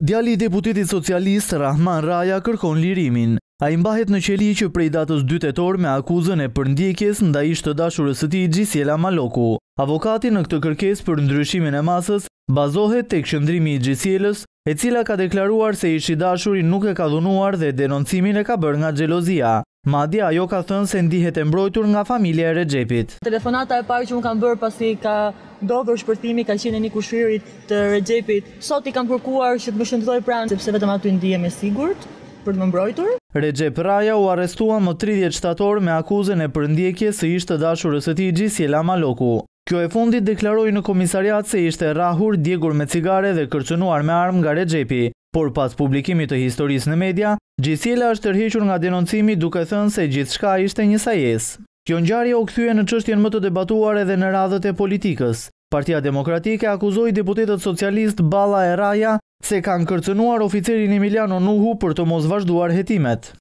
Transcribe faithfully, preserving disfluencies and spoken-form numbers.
Djali i deputetit socialist Rahman Raja kërkon lirimin. Ai mbahet në qeli që prej datës dy tetor me akuzën e përndjekjes ndaj të dashurës së tij Gjisiela Maloku. Avokati në këtë kërkesë për ndryshimin e masës bazohet tek qëndrimi i Gjisielës, e cila ka deklaruar se ishi dashuri nuk e ka dhunuar dhe denoncimin e ka bërë nga xhelozia. Madje ajo ka thënë se ndihet e mbrojtur nga familja e Rexhepit. Telefonata e parë që më kanë bërë pasi ka ndodhur shpërthimi, ka qenë një kushërit të Rexhepit. Sot i kam kërkuar që të më shëndetoj pranë sepse vetëm aty ndihem e sigurt për të më mbrojtur. Rexhep Raja u arrestua më tridhjetë shtator me akuzën e përndjekjes së ish të dashurës së tij Gjisiela Maloku. Kjo e fundit deklaroi në komisariat se ishte rrahur, djegur me cigare dhe kërcënuar me armë nga Rexhepi. Por pas publikimit të historisë në media, Gjisiela është tërhequr nga denoncimi duke thënë se gjithçka ishte një sajesë. Kjo ngjarje u kthye në çështjen më të debatuar edhe në radhët e politikës. Partia Demokratike akuzoi deputetët socialist Balla e Raja se kanë kërcënuar oficerin Emiliano Nuhu për të mos vazhduar hetimet.